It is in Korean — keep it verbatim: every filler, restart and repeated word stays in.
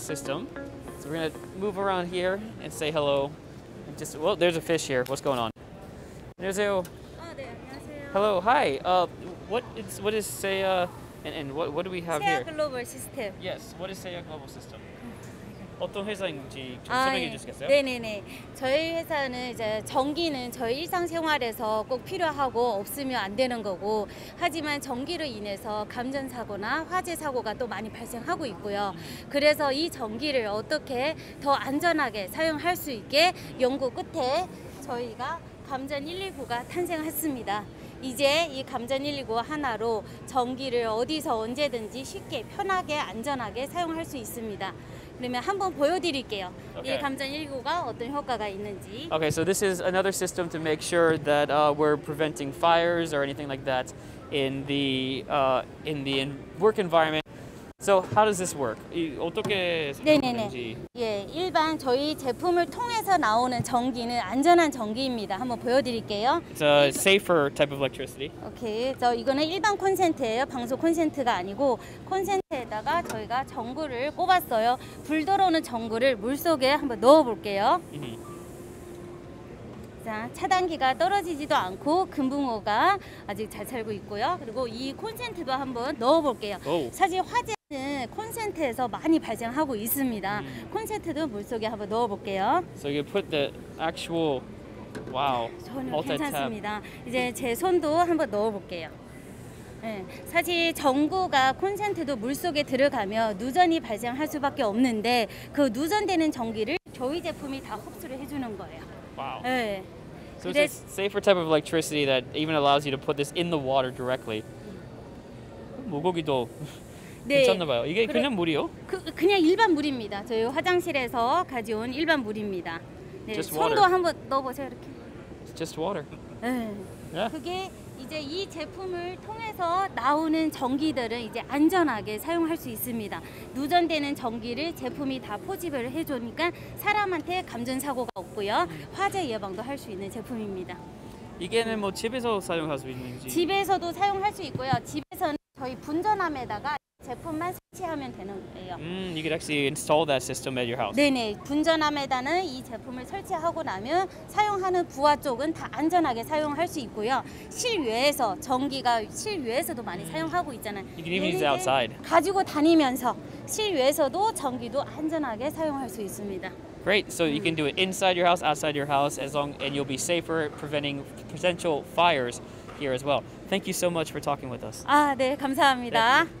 system. So we're gonna move around here and say hello. And just well, there's a fish here. What's going on? 안녕하세요. 아, 네, 안녕하세요. Hello, hi. Uh, what is what is Seiya, and and what what do we have 세아 here? 글로벌 시스템. Yes, what is Seiya Global System? 어떤 회사인지 좀 아, 설명해 예. 주시겠어요? 네네네. 저희 회사는 이제 전기는 저희 일상생활에서 꼭 필요하고 없으면 안 되는 거고, 하지만 전기로 인해서 감전 사고나 화재 사고가 또 많이 발생하고 있고요. 그래서 이 전기를 어떻게 더 안전하게 사용할 수 있게 연구 끝에 저희가 감전 일일구가 탄생했습니다. 이제 이 감전 일일구 하나로 전기를 어디서 언제든지 쉽게 편하게 안전하게 사용할 수 있습니다. 그러면 한번 보여드릴게요. Okay. 이 감전 일일구가 어떤 효과가 있는지. Okay, so this is another system to make sure that uh, we're preventing fires or anything like that in the uh, in the in work environment. So how does this work? 이 어떻게 네네네. 사용하는지. 예, 일반 저희 제품을 통해서 나오는 전기는 안전한 전기입니다. 한번 보여드릴게요. It's a safer type of electricity. 오케이, 저 이거는 일반 콘센트예요. 방수 콘센트가 아니고 콘센트에다가 저희가 전구를 꼽았어요. 불 들어오는 전구를 물 속에 한번 넣어볼게요. Mhm. 자, 차단기가 떨어지지도 않고 금붕어가 아직 잘 살고 있고요. 그리고 이 콘센트도 한번 넣어볼게요. 오. 사실 화재는 콘센트에서 많이 발생하고 있습니다. 음. 콘센트도 물 속에 한번 넣어볼게요. So you put the actual wow 전혀 multi-tab. 괜찮습니다. 이제 제 손도 한번 넣어볼게요. 네, 사실 전구가 콘센트도 물 속에 들어가면 누전이 발생할 수밖에 없는데 그 누전되는 전기를 저희 제품이 다 흡수를 해주는 거예요. Wow. 네. So it's a safer type of electricity that even allows you to put this in the water directly. 물고기도 네. 괜찮나 봐요. 이게 그래- 그냥 물이요? 그, 그냥 일반 물입니다. 저희 화장실에서 가져온 일반 물입니다. 네, Just 손도 water. 한번 넣어보세요. 이렇게. It's just water. 네. Yeah. 그게 이제 이 제품을 통해서 나오는 전기들은 이제 안전하게 사용할 수 있습니다. 누전되는 전기를 제품이 다 포집을 해주니까 사람한테 감전 사고가 없고요. 화재 예방도 할 수 있는 제품입니다. 이게는 뭐 집에서 사용할 수 있는지. 집에서도 사용할 수 있고요. 집에서는 저희 분전함에다가 제품만 설치하면 되는 거예요. Mm, you could actually install that system at your house. 네네, 분전함에다는 이 제품을 설치하고 나면 사용하는 부하 쪽은 다 안전하게 사용할 수 있고요. 실외에서 전기가 실외에서도 많이 사용하고 있잖아요. You can even use it outside. 가지고 다니면서 실외에서도 전기도 안전하게 사용할 수 있습니다. Great. So you can do it inside your house, outside your house, as long and you'll be safer preventing potential fires here as well. Thank you so much for talking with us. 아, 네, 감사합니다.